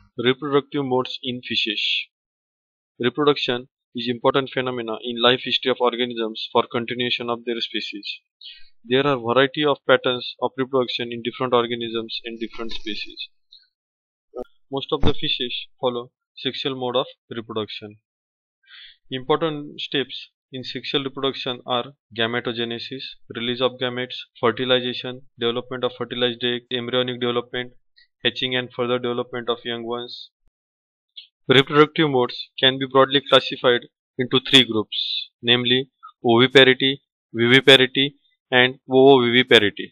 Reproductive modes in fishes. Reproduction is important phenomena in life history of organisms for continuation of their species. There are variety of patterns of reproduction in different organisms and different species. Most of the fishes follow sexual mode of reproduction. Important steps in sexual reproduction are gametogenesis, release of gametes, fertilization, development of fertilized egg, embryonic development, hatching and further development of young ones. Reproductive modes can be broadly classified into three groups, namely oviparity, viviparity, and ooviviparity.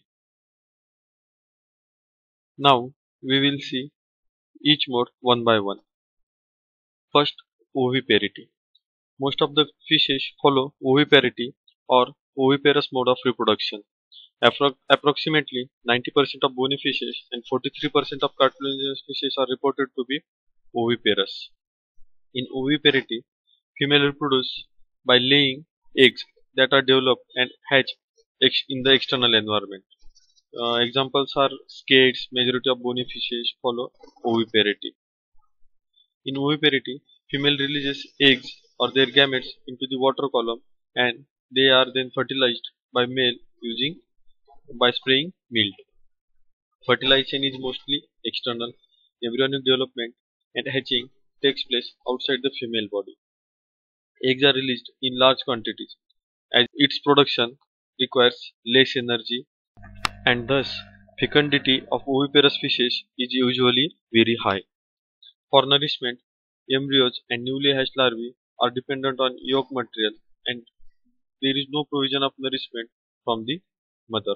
Now we will see each mode one by one. First, oviparity. Most of the fishes follow oviparity or oviparous mode of reproduction. Approximately 90% of bony fishes and 43% of cartilaginous fishes are reported to be oviparous. In oviparity, female reproduce by laying eggs that are developed and hatch in the external environment. Examples are skates. Majority of bony fishes follow oviparity. In oviparity, female releases eggs or their gametes into the water column, and they are then fertilized by male by spraying milt. Fertilization is mostly external. Embryonic development and hatching takes place outside the female body. Eggs are released in large quantities as its production requires less energy, and thus fecundity of oviparous fishes is usually very high. For nourishment, embryos and newly hatched larvae are dependent on yolk material, and there is no provision of nourishment from the mother.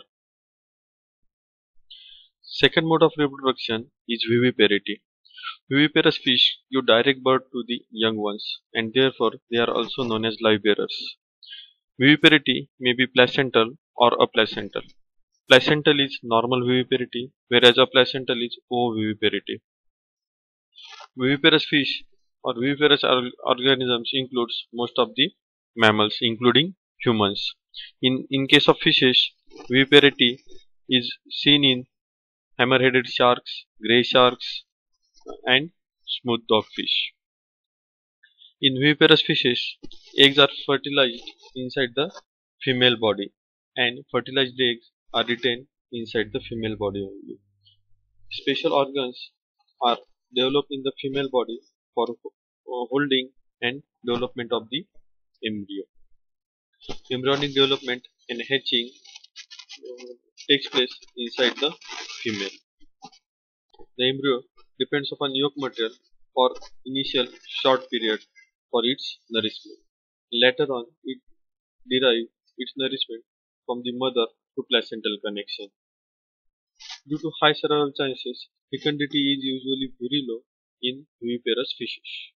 Second mode of reproduction is viviparity. Viviparous fish give direct birth to the young ones, and therefore they are also known as live bearers. Viviparity may be placental or aplacental. Placental is normal viviparity, whereas aplacental is oviviparity. Viviparous fish or viviparous organisms includes most of the mammals, including humans. In case of fishes, viviparity is seen in hammer-headed sharks, grey sharks, and smooth dogfish. In viviparous fishes, eggs are fertilized inside the female body, and fertilized eggs are retained inside the female body only. Special organs are developed in the female body for holding and development of the embryo. Embryonic development and hatching takes place inside the female. The embryo depends upon yolk material for initial short period for its nourishment. Later on, it derives its nourishment from the mother through placental connection. Due to high survival chances, fecundity is usually very low in viviparous fishes.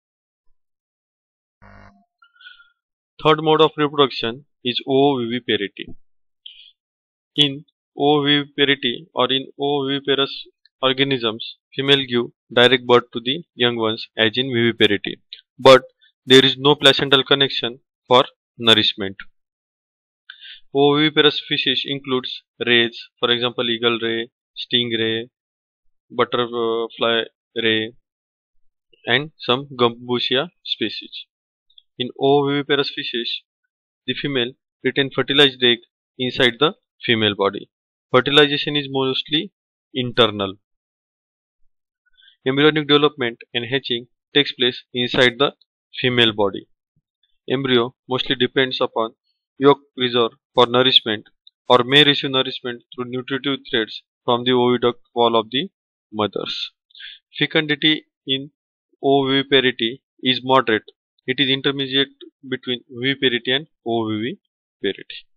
Third mode of reproduction is oviviparity. In oviviparity or in oviviparous organisms, female give direct birth to the young ones as in viviparity, but there is no placental connection for nourishment. Oviviparous fishes includes rays, for example eagle ray, stingray, butterfly ray, and some Gambusia species. In oviviparous fishes, the female retain fertilized egg inside the female body. Fertilization is mostly internal. Embryonic development and hatching takes place inside the female body. Embryo mostly depends upon yolk reserve for nourishment or may receive nourishment through nutritive threads from the oviduct wall of the mothers. Fecundity in oviviparity is moderate. It is intermediate between viviparity and oviviparity.